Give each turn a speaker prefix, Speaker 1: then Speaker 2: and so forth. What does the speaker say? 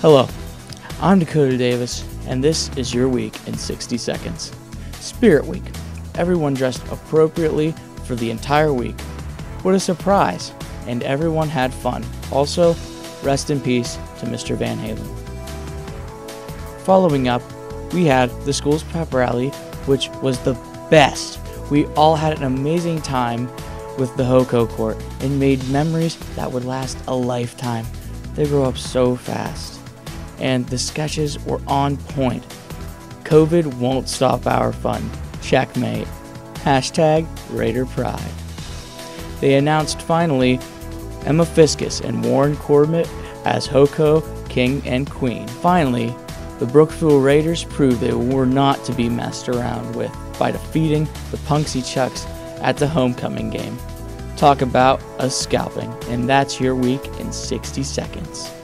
Speaker 1: Hello, I'm Dakota Davis, and this is your week in 60 seconds. Spirit Week. Everyone dressed appropriately for the entire week. What a surprise! And everyone had fun. Also, rest in peace to Mr. Van Halen. Following up, we had the school's pep rally, which was the best. We all had an amazing time with the Hoco Court and made memories that would last a lifetime. They grow up so fast. And the sketches were on point. COVID won't stop our fun. Checkmate. Hashtag Raider Pride. They announced finally Emma Fiskus and Warren Corbett as Hoco, King, and Queen. Finally, the Brookfield Raiders proved they were not to be messed around with by defeating the Punxsutawney Chucks at the homecoming game. Talk about a scalping, and that's your week in 60 seconds.